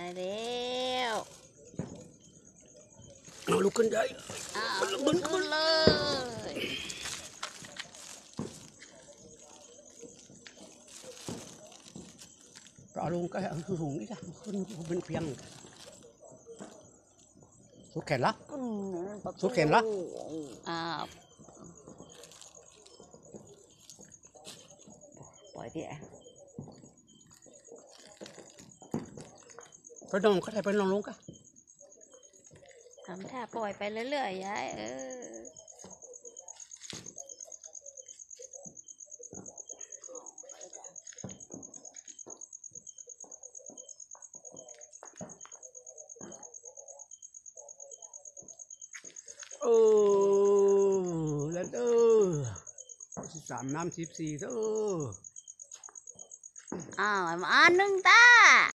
แล้วเอาลุกขึ้นได้ลุกขึ้นเลยเอาลงก็คือสูงนี่จ้ะขึ้นเป็นเพียงสุดแขนละสุดแขนละปล่อยที่ไปนอนก็ได้ไปนอนลงก็ทำท่าปล่อยไปเรื่อยๆยายแล้ว13 น้ำ 14 มาอันหนึ่งตา